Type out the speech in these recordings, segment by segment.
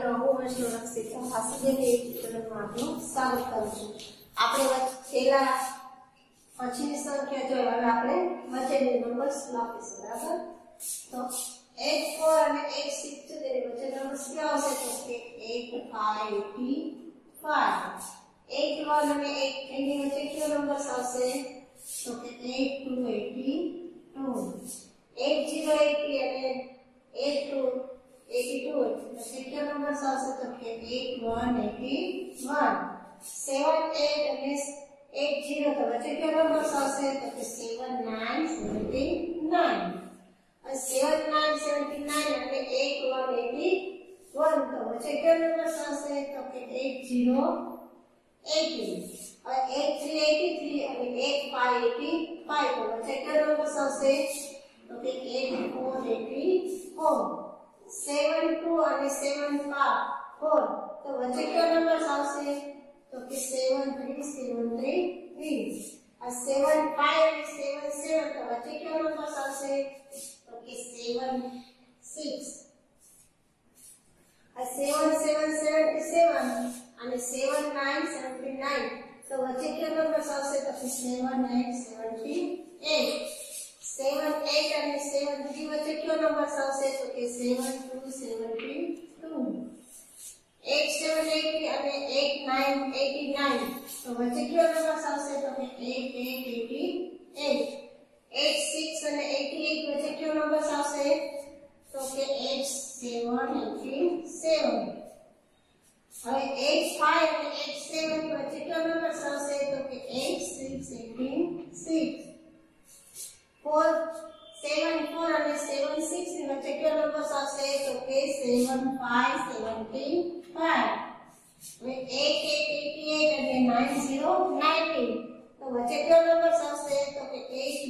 નવું વર્ષનું શિક્ષણ હાસ્યની ટ્યુટોરિયલમાં આપનું સ્વાગત કરું છું। આપણે છેલ્લા પછીની સંખ્યા જોઈએ, હવે આપણે વચ્ચેની નંબર્સ લખીશું, બરાબર? તો 8 4 અને 8 6 છે, તેની વચ્ચે નંબર્સ કેવા આવશે? તો કે 8 5 85 8 1 અને 8 3 ની વચ્ચે કયો નંબર્સ આવશે? તો કે 8 2 82 8 0 80 અને 8 2 82 એટલે કયો નંબર આવશે? તો કે 8181 7 8 અને 8 0 તો વચ્ચે કયો નંબર આવશે? તો કે 7979 અને 7979 અને 8181 તો વચ્ચે કયો નંબર આવશે? તો કે 8080 હવે 8383 અને 8585 તો વચ્ચે કયો નંબર આવશે? તો કે 8484 72 અને 754 તો વચ્ચે કયો નંબર આવશે? તો કે 73733 આ 75 અને 77 તો વચ્ચે કયો નંબર આવશે? તો કે 76 આ 7777 અને 7979 તો વચ્ચે કયો નંબર આવશે? તો કે 7878 7 8 અને 7 3 વચ્ચે કયો નંબર આવશે? તો કે 7272 8 7 80 અને 8 9 89 તો વચ્ચે કયો નંબર આવશે? તો કે 8888 8 6 અને 88 વચ્ચે કયો નંબર આવશે? તો કે 8787 હવે 85 અને 87 ની વચ્ચે કયો નંબર આવશે? તો કે 8686 4 7 4 અને 7 6 ની વચ્ચે કયો નંબર આવશે? તો કે 7575 હવે 8888 અને 9090 તો વચ્ચે કયો નંબર આવશે? તો કે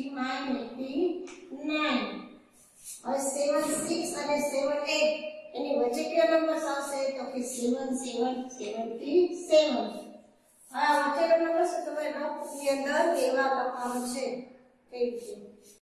8989 હવે 76 અને 78 એની વચ્ચે કયો નંબર આવશે? તો કે 7777 આ વચ્ચેનો નંબર છે, તમે નોટબુકની અંદર કેવા લખવાનો છે તે રીતે